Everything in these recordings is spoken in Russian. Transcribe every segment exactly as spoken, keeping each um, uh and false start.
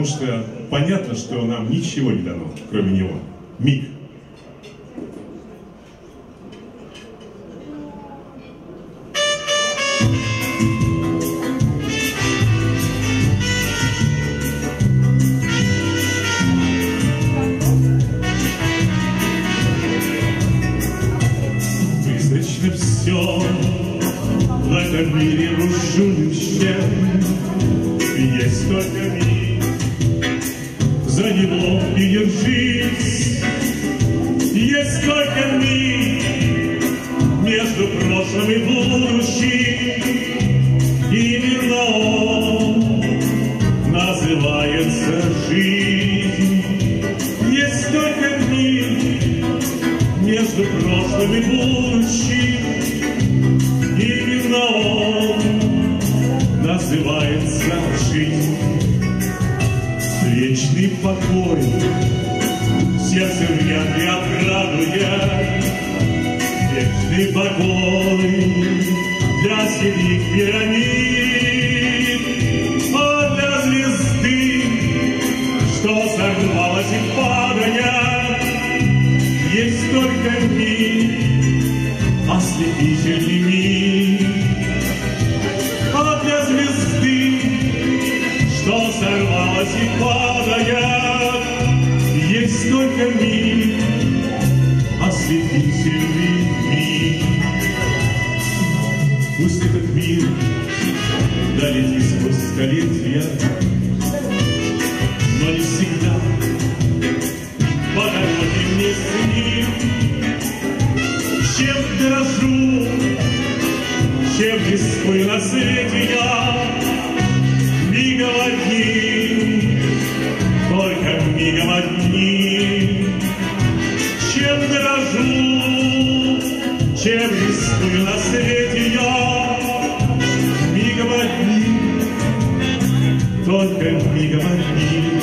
что понятно, что нам ничего не дано, кроме него. Миг. Вечно все в этом мире рушующем, есть только миг, за него не держись. Есть только миг между прошлым и будущим, именно он называется жизнь. Есть только миг между прошлым и будущим, именно он называется жизнь. Вечный покой сердце вряд ли обрадует, вечный покой для синих пирамид, а для звезды, что сорвалась и падая, есть только миг, ослепительный миг. А для звезды, что сорвалась и падает, есть только миг, ослепительный миг. Пусть этот мир долетит сквозь столетия, но не всегда по дороге вместе с ним. Чем дорожу, чем рискую на свете я, мигом одним, только мигом одним. Чем дорожу, чем рискую на свете я, мигом одним, только мигом одним.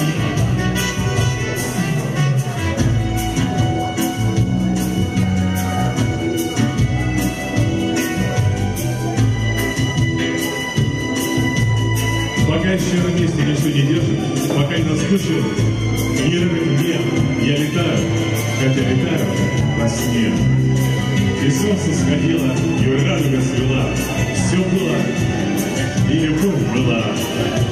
Пока еще на месте ничто не держит, пока не наскучил, мирный мне, я летаю, хотя летаю во сне. И солнце сходило, и радуга свела, все было, и любовь была.